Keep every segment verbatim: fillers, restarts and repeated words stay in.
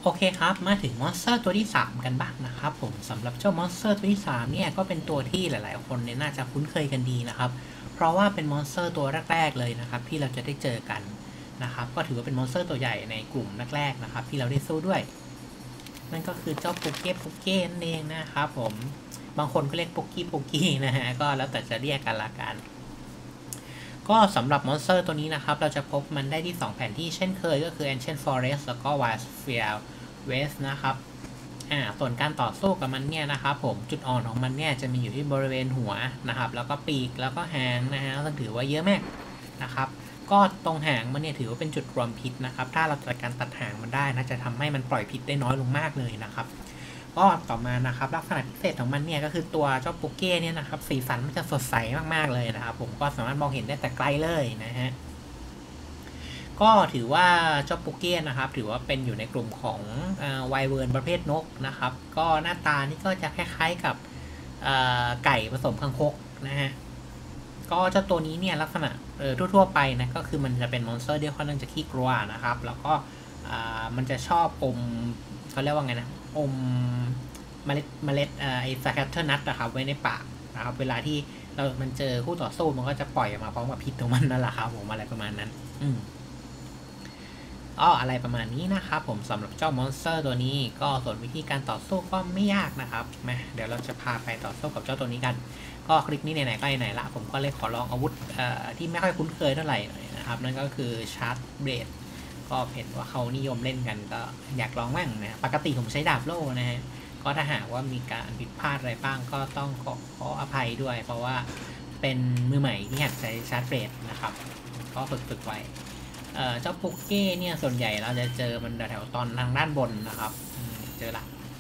โอเคครับมาถึงมอนสเตอร์ตัวที่สามกันบ้างนะครับผมสำหรับเจ้ามอนสเตอร์ตัวที่สามเนี่ยก็เป็นตัวที่หลายๆคนเนี่ยน่าจะคุ้นเคยกันดีนะครับเพราะว่าเป็นมอนสเตอร์ตัวแรกๆเลยนะครับที่เราจะได้เจอกันนะครับก็ถือว่าเป็นมอนสเตอร์ตัวใหญ่ในกลุ่มแรกๆนะครับที่เราได้สู้ด้วยนั่นก็คือเจ้าปุกเก้ปุกเก้นั่นเองนะครับผมบางคนก็เรียกปุกกี้ปุกกี้นะฮะก็แล้วแต่จะเรียกกันละกันก็สำหรับมอนสเตอร์ตัวนี้นะครับเราจะพบมันได้ที่สองแผนที่เช่นเคยก็คือ Ancient Forest แล้วก็ Wildsphere West นะครับอ่าส่วนการต่อสู้กับมันเนี่ยนะครับผมจุดอ่อนของมันเนี่ยจะมีอยู่ที่บริเวณหัวนะครับแล้วก็ปีกแล้วก็หางนะฮะซึ่งถือว่าเยอะมากนะครับก็ตรงหางมันเนี่ยถือว่าเป็นจุดรวมพิษนะครับถ้าเราจัดการตัดหางมันได้นะจะทำให้มันปล่อยพิษได้น้อยลงมากเลยนะครับก็ต่อมานะครับลักษณะพิเศษของมันเนี่ยก็คือตัวเจ้าปุกเก้เนี่ยนะครับสีสันมันจะสดใสมากๆเลยนะครับผมก็สามารถมองเห็นได้แต่ไกลเลยนะฮะก็ถือว่าเจ้าปุกเก้นะครับถือว่าเป็นอยู่ในกลุ่มของไวเวิร์นประเภทนกนะครับก็หน้าตานี่ก็จะคล้ายๆกับไก่ผสมคางคกนะฮะก็เจ้าตัวนี้เนี่ยลักษณะเออทั่วๆไปนะก็คือมันจะเป็นมอนสเตอร์ที่ค่อนข้างจะขี้กลัวนะครับแล้วก็มันจะชอบอมเขาเรียกว่าไงนะอมเมล็ดเมล็ดไอ้สแคตเตอร์นัทนะครับไว้ในปากนะครับเวลาที่เรามันเจอคู่ต่อสู้มันก็จะปล่อยออกมาพร้อมกับพิษของมันนั่นแหละครับผมอะไรประมาณนั้นอืมอ๋ออะไรประมาณนี้นะครับผมสำหรับเจ้ามอนสเตอร์ตัวนี้ก็ส่วนวิธีการต่อสู้ก็ไม่ยากนะครับมาเดี๋ยวเราจะพาไปต่อสู้กับเจ้าตัวนี้กันก็คลิปนี้ไหนๆก็ไหนๆละผมก็เลยขอลองอาวุธที่ไม่ค่อยคุ้นเคยเท่าไหร่นะครับนั่นก็คือชาร์จเบรดก็เห็นว่าเขานิยมเล่นกันก็อยากลองบ้างนะปกติผมใช้ดาบโล่นะฮะก็ถ้าหากว่ามีการผิดพลาดอะไรบ้างก็ต้องขอขออภัยด้วยเพราะว่าเป็นมือใหม่ที่หัดใช้ชาร์จเบรดนะครับก็ฝึกฝึกไว้เจ้าปุกเก้เนี่ยส่วนใหญ่เราจะเจอมันแถวตอนทางด้านบนนะครับเจอละ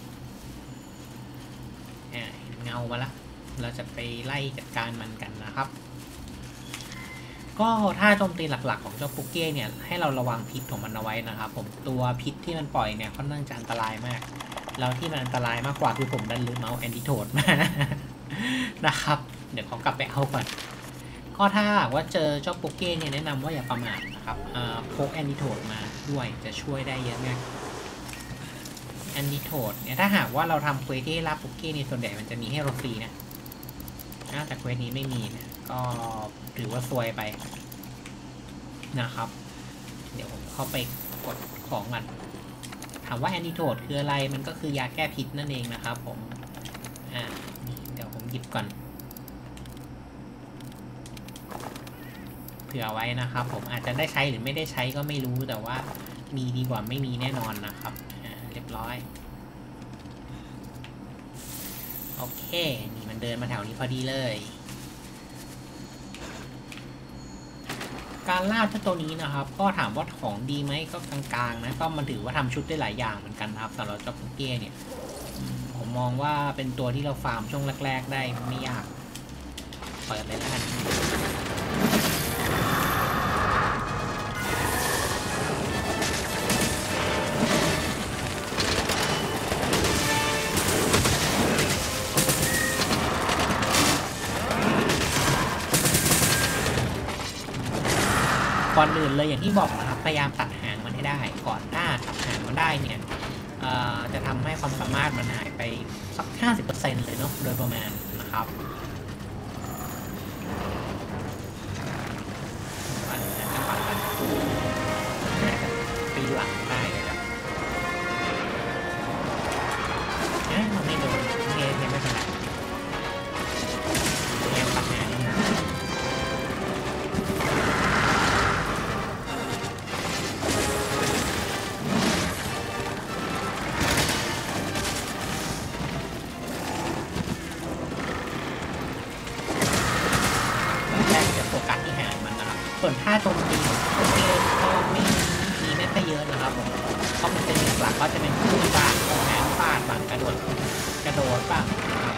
เงามาละเราจะไปไล่จัดการมันกันนะครับก็ถ้าโจมตีหลักๆของเจ้าปุกเก้เนี่ยให้เราระวังพิษของมันเอาไว้นะครับผมตัวพิษที่มันปล่อยเนี่ยค่อนข้างจะอันตรายมากแล้วที่มันอันตรายมากกว่าคือผมดันลืมเอาแอนติโทดมานะครับเดี๋ยวขอกลับไปเอาก่อนก็ถ้าว่าเจอเจ้าปุกเก้เนี่ยแนะนำว่าอย่าประมาทนะครับพกแอนติโทดมาด้วยจะช่วยได้เยอะมากแอนติโทดเนี่ยถ้าหากว่าเราทำเควสที่รับปุกเก้เนี่ยส่วนใหญ่มันจะมีให้เราฟรีนะแต่เควสนี้ไม่มีนะก็ถือว่าซวยไปนะครับเดี๋ยวผมเข้าไปกดของกันถามว่าแอนติโทดคืออะไรมันก็คือยาแก้พิษนั่นเองนะครับผมอ่าเดี๋ยวผมหยิบก่อนเผื่อไว้นะครับผมอาจจะได้ใช้หรือไม่ได้ใช้ก็ไม่รู้แต่ว่ามีดีกว่าไม่มีแน่นอนนะครับอ่าเรียบร้อยโอเคนี่มันเดินมาแถวนี้พอดีเลยการล่าเจ้าตัวนี้นะครับก็ถามว่าของดีไหมก็กลางๆนะก็มันถือว่าทำชุดได้หลายอย่างเหมือนกันครับสำหรับเจ้าปุกเก้เนี่ยผมมองว่าเป็นตัวที่เราฟาร์มช่วงแรกๆได้ไม่ยากเปิดเลยแล้วกันก่อนอื่นเลยอย่างที่บอกนะครับพยายามตัดหางมันให้ได้ก่อนถ้าตัดหางมันได้เนี่ยจะทำให้ความสามารถมันหายไปสัก ห้าสิบเปอร์เซ็นต์ เลยเนาะโดยประมาณนะครับปีหลังได้เลยครับมันไม่โดนเงี้ยไม่เป็นไรเงี้ยตัดหางส่วนท่าโจมตีของโอเคก็ไม่มีไม่ค่อยเยอะนะครับผมเพราะมันเป็นหลักก็จะเป็นคู่ฟาดแหนฟาดบังกระโดดกระโดดบ้างนะครับ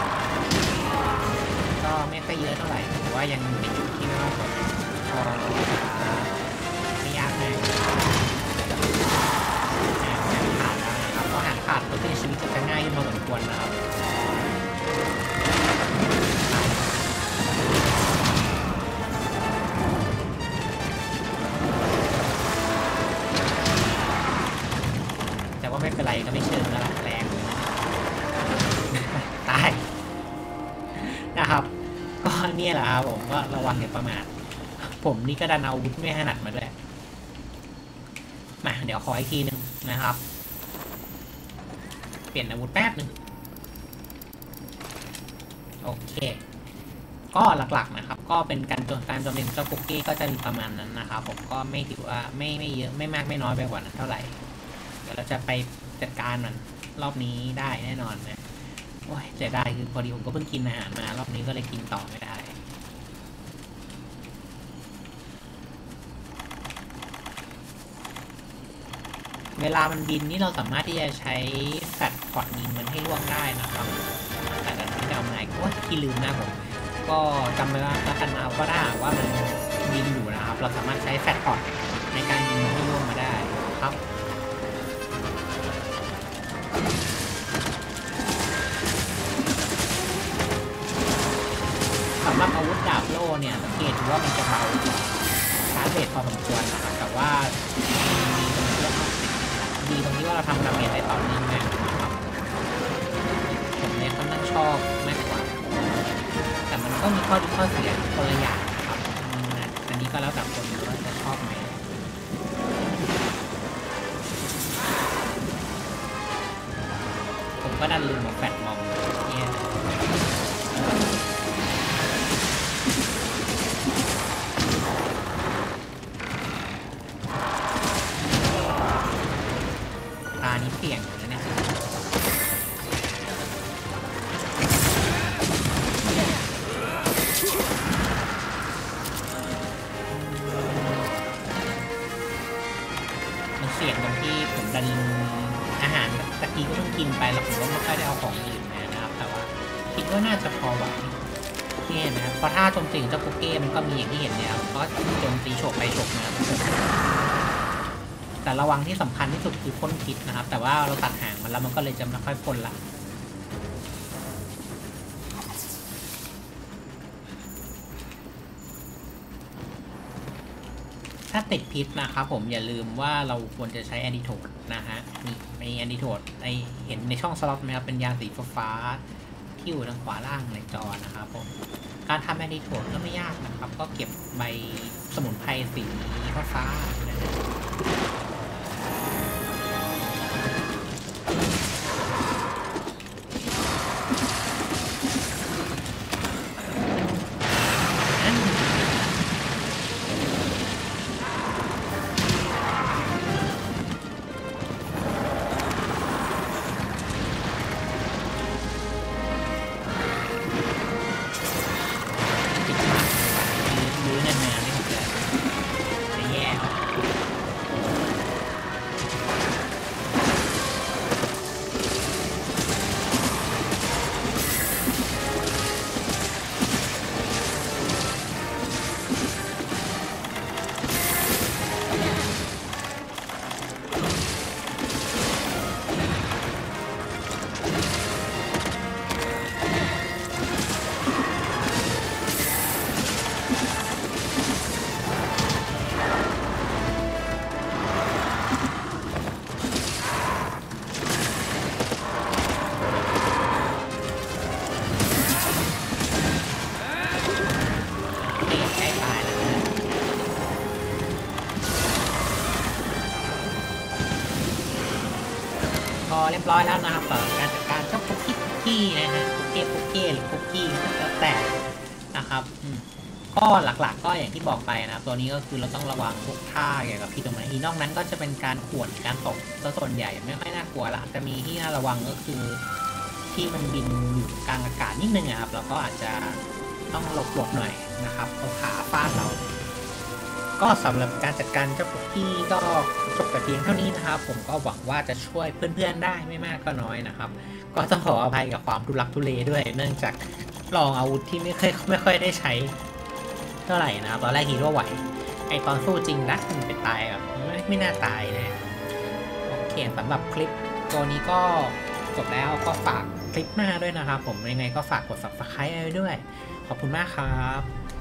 ก็ไม่ค่อยเยอะเท่าไหร่แต่ว่ายังอยู่ในจุดที่ว่าพอไม่ยากมากหางขาดแล้วนะครับเพราะหางขาดตัวที่ชีวิตจะง่ายขึ้นมาสมควรนะครับวว่าไม่เป็นไรก็ไม่เชิงกระลักแรงตายนะครับก็เนี่ยแหละครับผมก็ระวังอย่าประมาทผมนี่ก็ดันเอาอาวุธไม่ถนัดมาด้วยมาเดี๋ยวขออีกทีนึงนะครับเปลี่ยนอาวุธแป๊บนึงโอเคก็หลักๆนะครับก็เป็นการโจมการโจมตีเจ้าคุกกี้ก็จะมีประมาณนั้นนะครับผมก็ไม่ถือว่าไม่ไม่เยอะไม่มากไม่น้อยไปกว่านั้นเท่าไหร่เดี๋ยวเราจะไปจัดการมันรอบนี้ได้แน่นอนนะโอ้ยเสียดายคือพอดีผมก็เพิ่งกินอาหารมารอบนี้ก็เลยกินต่อไม่ได้เวลามันบินนี่เราสามารถที่จะใช้แฟลชพอตยิงมันให้ล่วงได้นะครับแต่ละที่เราไหนก็ที่ลืมนะผมก็จำไว้ว่าถ้ากันเอาก็ได้ว่ามันบินอยู่นะครับเราสามารถใช้แฟลชพอตในการยิงให้ล่วงมาได้ครับสำหรับอาวุธดาบโล่เนี่ยสังเกตว่ามันจะเบากว่าชาร์จเรทพอสมควรนะครับแต่ว่าดีตรงที่ว่าเราทำดาเมจได้ต่อเนื่องนะครับผมเนี่ยค่อนข้างชอบมากกว่าแต่มันก็มีข้อดีข้อเสียคนละอย่างนะครับอันนี้ก็แล้วแต่คนว่าจะชอบไหมผมก็ดันลืมมาแฟดมองเนี่ยตานี้เสี่ยงอยู่นะเนี่ยมันเสี่ยงตรงที่ผมดันอาหารตะกี้ก็เพิ่งกินไปแล้วผมก็ไม่ค่อยได้เอาของอื่นมานะครับแต่ว่าคิดว่าน่าจะพอไหวนี่นะครับเพราะถ้าโจมตีเจ้าคุกเก้มันก็มีอย่างที่เห็นเนี่ยก็โจมตีโฉบไปโฉบมาแต่ระวังที่สำคัญที่สุดคือพ่นพิษนะครับแต่ว่าเราตัดหางมันแล้วมันก็เลยจะไม่ค่อยพ่นละถ้าติดพิษนะครับผมอย่าลืมว่าเราควรจะใช้แอนติโทดนะฮะนี่มีแอนติโทดในเห็นในช่องสล็อตไหมครับเป็นยาสีฟ้าที่อยู่ทางขวาล่างในจอนะครับผมการทำแอนติโทดก็ไม่ยากนะครับก็เก็บใบสมุนไพรสีฟ้าๆนะฮะเรียบร้อยแล้วนะครับสำหรับการจัดการเจ้าคุกกี้คุกกี้นะฮะคุกกี้คุกกี้หรือคุกกี้แล้วแต่นะครับก็หลักๆก็อย่างที่บอกไปนะครับตัวนี้ก็คือเราต้องระวังพวกท่าเกี่ยวกับพิษตรงนั้นอีนอกนั้นก็จะเป็นการขวนการตกส่วนใหญ่ไม่ค่อยน่ากลัวละจะมีที่น่าระวังก็คือที่มันบินอยู่กลางอากาศนิดนึงครับเราก็อาจจะต้องหลบๆหน่อยนะครับเอาขาฟาดเราก็สำหรับการจัดการเจ้าคุกกี้ก็จบแต่เพียงเท่านี้นะครับผมก็หวังว่าจะช่วยเพื่อนๆได้ไม่มากก็น้อยนะครับก็ต้องขออภัยกับความทุลักทุเลด้วยเนื่องจากลองอาวุธที่ไม่เคยไม่ค่อยได้ใช้เท่าไหร่นะตอนแรกคิดว่าไหวไอตอนสู้จริงนะมันเป็นตายแบบไม่ไม่น่าตายนะโอเคสำหรับคลิปตัวนี้ก็จบแล้วก็ฝากคลิปหน้าด้วยนะครับผมยังไงก็ฝากกด ซับสไครบ์ ไว้ด้วยขอบคุณมากครับ